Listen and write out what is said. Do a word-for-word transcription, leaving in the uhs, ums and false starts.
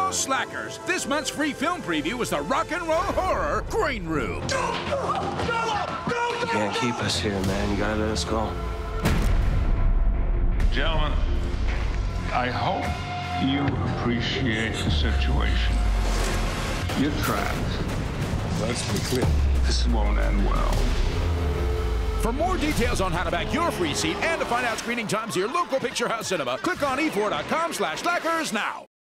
all slackers. This month's free film preview is the rock and roll horror Green Room. You can't keep us here, man. You gotta let us go. Gentlemen, I hope you appreciate the situation. You're trapped. Let's be clear. This won't end well. For more details on how to bag your free seat and to find out screening times at your local Picture House cinema, click on e four dot com slash slackers now.